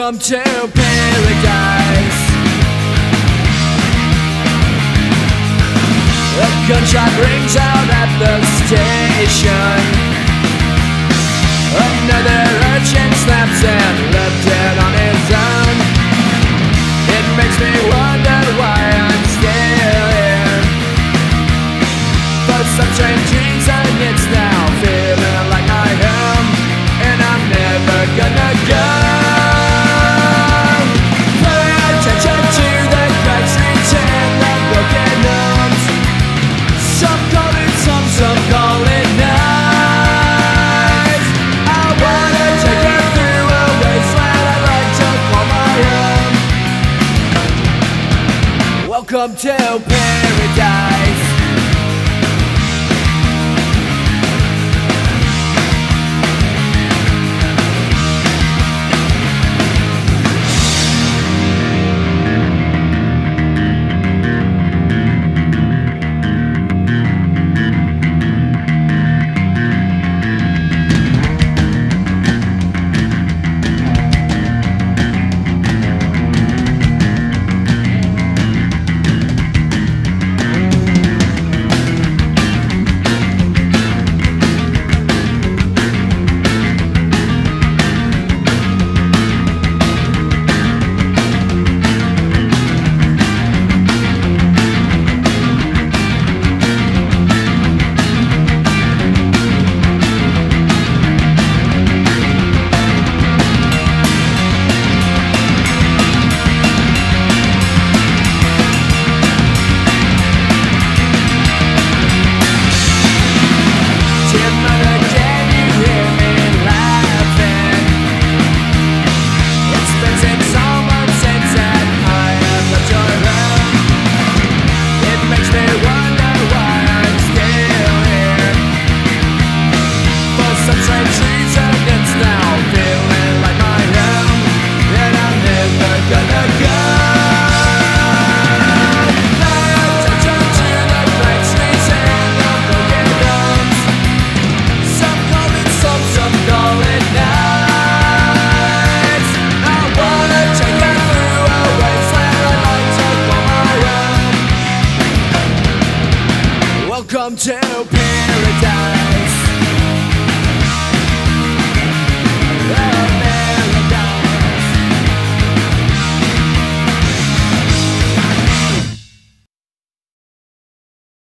Welcome to paradise. A gunshot rings out at the station. Another urchin snaps and left dead on his own. It makes me wonder why I'm still here. For some strange reason it's now feeling like I am, and I'm never gonna go. Pay attention to the cracks and the broken arms. Some call it some call it nice. I wanna take you through a wasteland I'd like to call my own. Welcome to paradise.